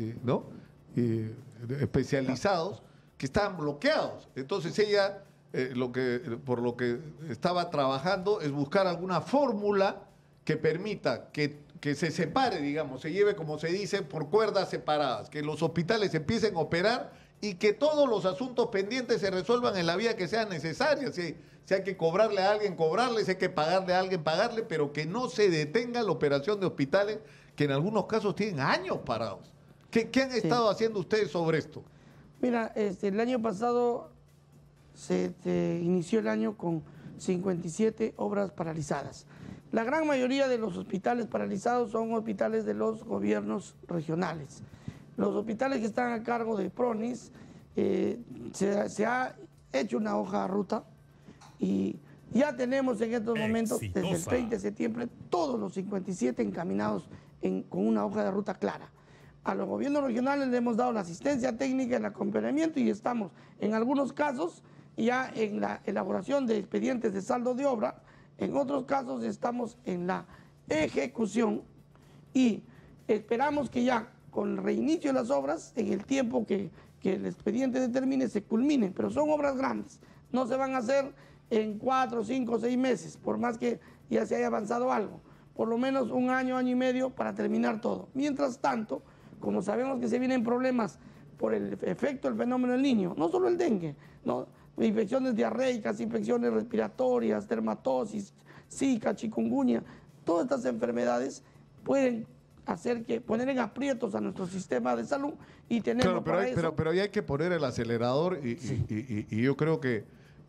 especializados que estaban bloqueados. Entonces ella, por lo que estaba trabajando, es buscar alguna fórmula que permita que se separe, digamos, se lleve, como se dice, por cuerdas separadas, que los hospitales empiecen a operar y que todos los asuntos pendientes se resuelvan en la vía que sea necesaria. Si hay que cobrarle a alguien, cobrarle, si hay que pagarle a alguien, pagarle, pero que no se detenga la operación de hospitales que en algunos casos tienen años parados. ¿Qué han estado haciendo ustedes sobre esto? Mira, el año pasado se inició el año con 57 obras paralizadas. La gran mayoría de los hospitales paralizados son hospitales de los gobiernos regionales. Los hospitales que están a cargo de PRONIS, se ha hecho una hoja de ruta y ya tenemos en estos momentos, desde el 30 de septiembre, todos los 57 encaminados con una hoja de ruta clara. A los gobiernos regionales le hemos dado la asistencia técnica, el acompañamiento y estamos en algunos casos ya en la elaboración de expedientes de saldo de obra, en otros casos estamos en la ejecución y esperamos que ya con el reinicio de las obras, en el tiempo que el expediente determine, se culminen, pero son obras grandes, no se van a hacer en 4, 5, 6 meses, por más que ya se haya avanzado algo. Por lo menos un año, año y medio para terminar todo. Mientras tanto, como sabemos que se vienen problemas por el efecto del fenómeno del Niño, no solo el dengue, ¿no? Infecciones diarreicas, infecciones respiratorias, dermatosis, zika, chikungunya, todas estas enfermedades pueden hacer que poner en aprietos a nuestro sistema de salud y tenemos pero ahí hay que poner el acelerador y yo creo que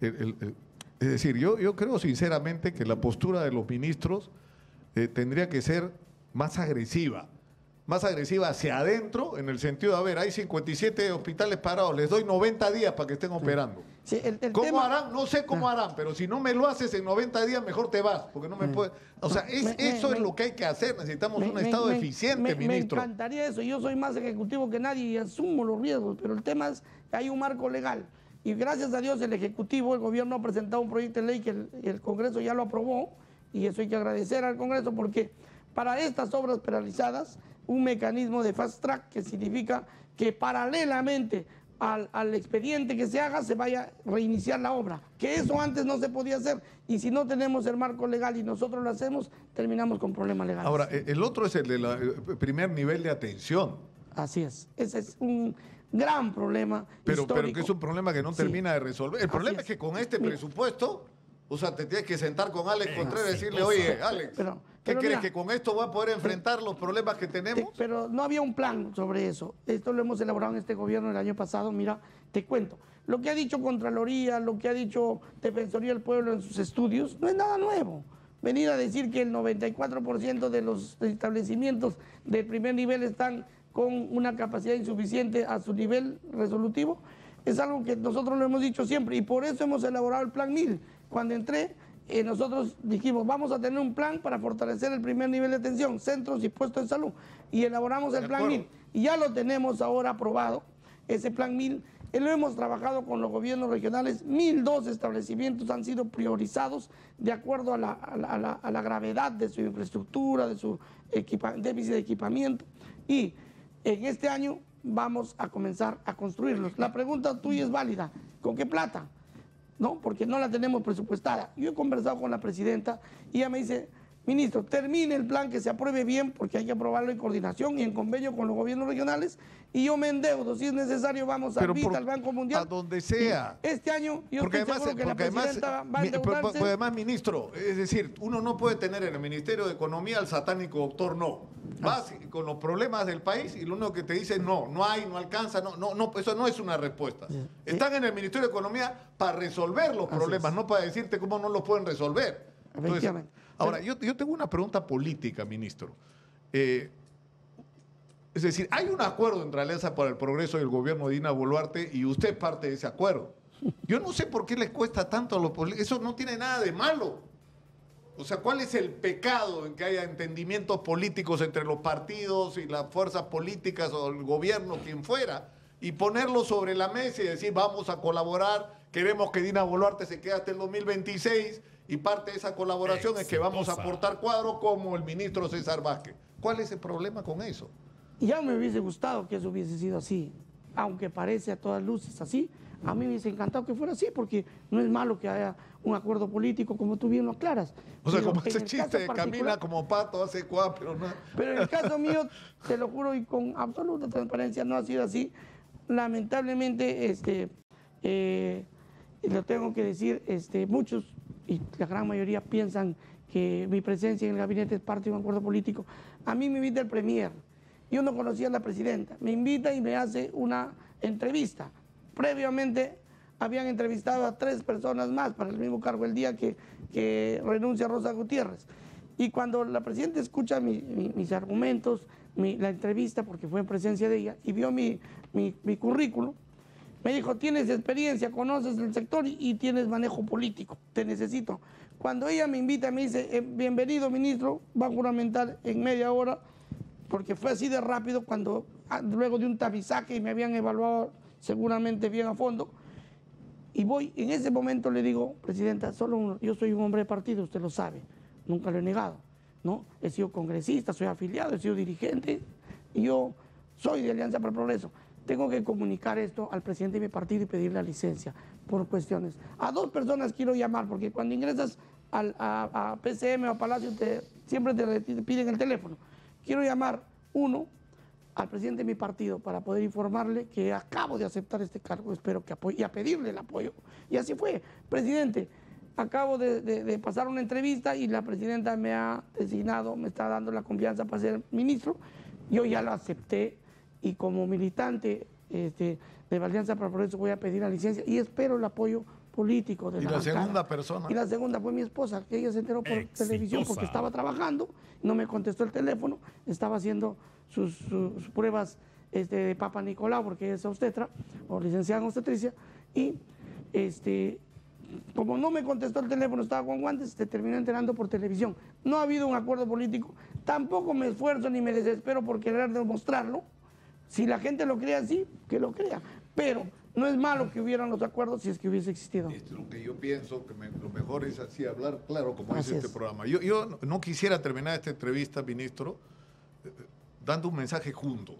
es decir, yo creo sinceramente que la postura de los ministros tendría que ser más agresiva hacia adentro, en el sentido de, a ver, hay 57 hospitales parados, les doy 90 días para que estén operando. Sí, ¿Cómo harán? No sé cómo harán, pero si no me lo haces en 90 días, mejor te vas, porque no me puede... O sea, eso es lo que hay que hacer, necesitamos un Estado eficiente, ministro. Me encantaría eso, yo soy más ejecutivo que nadie y asumo los riesgos, pero el tema es que hay un marco legal. Y gracias a Dios el Ejecutivo, el Gobierno ha presentado un proyecto de ley que el Congreso ya lo aprobó, y eso hay que agradecer al Congreso, porque para estas obras paralizadas, un mecanismo de fast track, que significa que paralelamente al expediente que se haga, se vaya a reiniciar la obra, que eso antes no se podía hacer, y si no tenemos el marco legal y nosotros lo hacemos, terminamos con problemas legales. Ahora, el otro es el del primer nivel de atención. Así es, ese es un gran problema histórico. Pero que es un problema que no termina de resolver. El problema es que con este presupuesto, o sea, te tienes que sentar con Alex Contreras y decirle, oye, Alex, ¿qué crees? ¿Que con esto va a poder enfrentar los problemas que tenemos? Pero no había un plan sobre eso. Esto lo hemos elaborado en este gobierno el año pasado. Mira, te cuento. Lo que ha dicho Contraloría, lo que ha dicho Defensoría del Pueblo en sus estudios, no es nada nuevo. Venir a decir que el 94% de los establecimientos del primer nivel están con una capacidad insuficiente a su nivel resolutivo, es algo que nosotros lo hemos dicho siempre, y por eso hemos elaborado el Plan 1000. Cuando entré, nosotros dijimos, vamos a tener un plan para fortalecer el primer nivel de atención, centros y puestos de salud, y elaboramos el Plan 1000. Y ya lo tenemos ahora aprobado, ese Plan 1000, lo hemos trabajado con los gobiernos regionales, 1002 establecimientos han sido priorizados de acuerdo a la gravedad de su infraestructura, de su déficit de equipamiento, y en este año vamos a comenzar a construirlos. La pregunta tuya es válida, ¿con qué plata? No, porque no la tenemos presupuestada. Yo he conversado con la presidenta y ella me dice, ministro, termine el plan, que se apruebe bien, porque hay que aprobarlo en coordinación y en convenio con los gobiernos regionales, y yo me endeudo, si es necesario vamos a BID, al Banco Mundial. A donde sea. Y este año yo estoy seguro que la presidenta va a endeudarse. Porque además, ministro, es decir, uno no puede tener en el Ministerio de Economía al satánico doctor no. Vas con los problemas del país y lo único que te dice no hay, no alcanza, no, eso no es una respuesta. Sí. Están en el Ministerio de Economía para resolver los problemas, no para decirte cómo no los pueden resolver. Entonces, ahora, yo tengo una pregunta política, ministro. Es decir, hay un acuerdo entre Alianza para el Progreso y el gobierno de Dina Boluarte y usted es parte de ese acuerdo. Yo no sé por qué les cuesta tanto a los políticos. Eso no tiene nada de malo. O sea, ¿cuál es el pecado en que haya entendimientos políticos entre los partidos y las fuerzas políticas o el gobierno, quien fuera, y ponerlo sobre la mesa y decir, vamos a colaborar, queremos que Dina Boluarte se quede hasta el 2026 y parte de esa colaboración es que vamos a aportar cuadros como el ministro César Vázquez? ¿Cuál es el problema con eso? Ya me hubiese gustado que eso hubiese sido así, aunque parece a todas luces así. A mí me hubiese encantado que fuera así, porque no es malo que haya un acuerdo político, como tú bien lo aclaras. O sea, como ese chiste de camina como pato, hace cuá, pero no. Pero en el caso mío, te lo juro y con absoluta transparencia, no ha sido así. Lamentablemente, lo tengo que decir, muchos, y la gran mayoría piensan que mi presencia en el gabinete es parte de un acuerdo político. A mí me invita el premier. Yo no conocía a la presidenta. Me invita y me hace una entrevista. Previamente habían entrevistado a 3 personas más para el mismo cargo el día que renuncia Rosa Gutiérrez. Y cuando la presidenta escucha mis argumentos, la entrevista, porque fue en presencia de ella, y vio mi currículum, me dijo, tienes experiencia, conoces el sector y tienes manejo político, te necesito. Cuando ella me invita, me dice, bienvenido ministro, va a juramentar en media hora, porque fue así de rápido, cuando luego de un tapizaje y me habían evaluado seguramente bien a fondo, y voy, en ese momento le digo, presidenta, yo soy un hombre de partido, usted lo sabe, nunca lo he negado, ¿no? He sido congresista, soy afiliado, he sido dirigente, y yo soy de Alianza para el Progreso. Tengo que comunicar esto al presidente de mi partido y pedirle la licencia, por cuestiones. A 2 personas quiero llamar, porque cuando ingresas a PCM o a Palacio siempre te piden el teléfono. Quiero llamar, uno, al presidente de mi partido para poder informarle que acabo de aceptar este cargo, espero que apoye, y a pedirle el apoyo. Y así fue. Presidente, acabo de pasar una entrevista y la presidenta me ha designado, me está dando la confianza para ser ministro. Yo ya lo acepté y como militante de la Alianza para el Progreso voy a pedir la licencia y espero el apoyo político de la bancada. ¿Y la segunda persona? Y la segunda fue mi esposa, que ella se enteró por televisión porque estaba trabajando, no me contestó el teléfono, estaba haciendo sus pruebas de Papa Nicolau, porque es obstetra, o licenciada en obstetricia, y como no me contestó el teléfono, estaba con guantes, se terminó enterando por televisión. No ha habido un acuerdo político, tampoco me esfuerzo ni me desespero por querer demostrarlo. Si la gente lo cree así, que lo crea, pero no es malo que hubieran los acuerdos si es que hubiese existido. Es lo que yo pienso, que lo mejor es así hablar claro, como dice este programa. Yo no quisiera terminar esta entrevista, ministro, dando un mensaje juntos.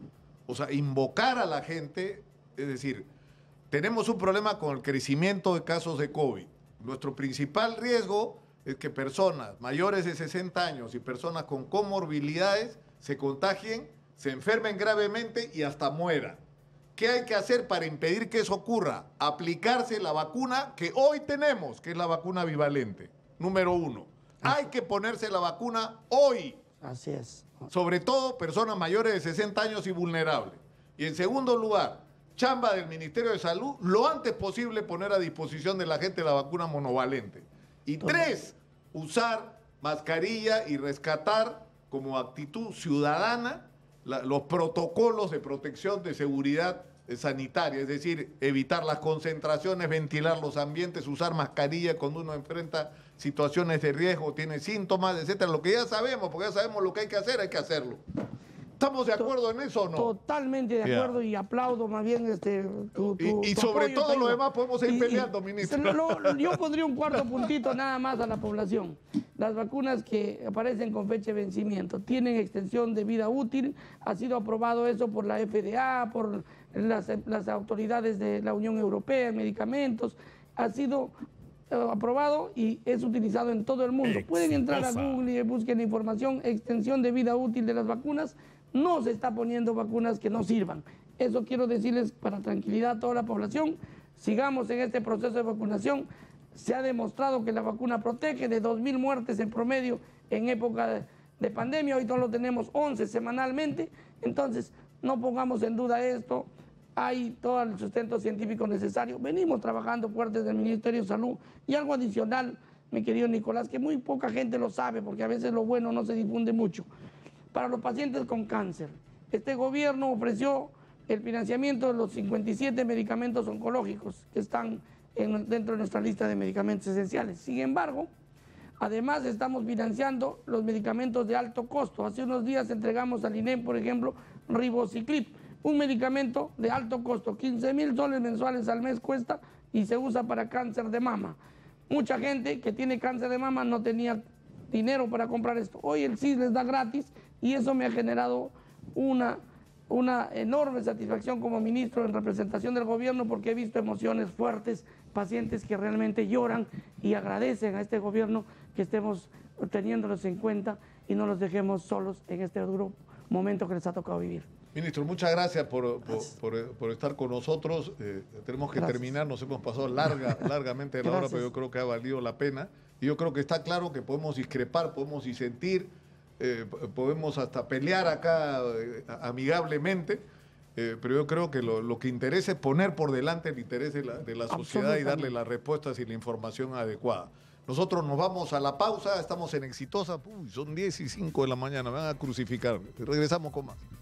O sea, invocar a la gente, es decir, tenemos un problema con el crecimiento de casos de COVID. Nuestro principal riesgo es que personas mayores de 60 años y personas con comorbilidades se contagien, se enfermen gravemente y hasta mueran. ¿Qué hay que hacer para impedir que eso ocurra? Aplicarse la vacuna que hoy tenemos, que es la vacuna bivalente. Número 1. Hay que ponerse la vacuna hoy. Así es. Sobre todo personas mayores de 60 años y vulnerables. Y en segundo lugar, chamba del Ministerio de Salud, lo antes posible poner a disposición de la gente la vacuna monovalente. Y 3, usar mascarilla y rescatar como actitud ciudadana los protocolos de protección de seguridad sanitaria, es decir, evitar las concentraciones, ventilar los ambientes, usar mascarilla cuando uno enfrenta situaciones de riesgo, tiene síntomas, etcétera. Lo que ya sabemos, porque ya sabemos lo que hay que hacer, hay que hacerlo. ¿Estamos de acuerdo en eso o no? Totalmente de acuerdo y aplaudo más bien tu sobre apoyo, todo lo demás podemos seguir peleando, ministro. Yo pondría un cuarto puntito nada más a la población. Las vacunas que aparecen con fecha de vencimiento tienen extensión de vida útil, ha sido aprobado eso por la FDA, por las autoridades de la Unión Europea, medicamentos, ha sido aprobado y es utilizado en todo el mundo. Pueden entrar a Google y busquen información, extensión de vida útil de las vacunas. No se está poniendo vacunas que no sirvan. Eso quiero decirles para tranquilidad a toda la población. Sigamos en este proceso de vacunación. Se ha demostrado que la vacuna protege de 2.000 muertes en promedio en época de pandemia. Hoy solo tenemos 11 semanalmente. Entonces, no pongamos en duda esto. Hay todo el sustento científico necesario. Venimos trabajando fuertes del Ministerio de Salud. Y algo adicional, mi querido Nicolás, que muy poca gente lo sabe, porque a veces lo bueno no se difunde mucho. Para los pacientes con cáncer, este gobierno ofreció el financiamiento de los 57 medicamentos oncológicos que están dentro de nuestra lista de medicamentos esenciales. Sin embargo, además estamos financiando los medicamentos de alto costo. Hace unos días entregamos al INEM, por ejemplo, Ribociclib, un medicamento de alto costo, 15.000 soles mensuales al mes cuesta y se usa para cáncer de mama. Mucha gente que tiene cáncer de mama no tenía dinero para comprar esto. Hoy el CIS les da gratis y eso me ha generado una enorme satisfacción como ministro en representación del gobierno, porque he visto emociones fuertes, pacientes que realmente lloran y agradecen a este gobierno que estemos teniéndolos en cuenta y no los dejemos solos en este duro momento que les ha tocado vivir. Ministro, muchas gracias por estar con nosotros. Tenemos que terminar, nos hemos pasado largamente de la hora, pero yo creo que ha valido la pena. Y yo creo que está claro que podemos discrepar, podemos disentir, podemos hasta pelear acá amigablemente, pero yo creo que lo que interesa es poner por delante el interés de la sociedad y darle las respuestas y la información adecuada. Nosotros nos vamos a la pausa, estamos en Exitosa, son 10:05 de la mañana, me van a crucificar. Regresamos con más.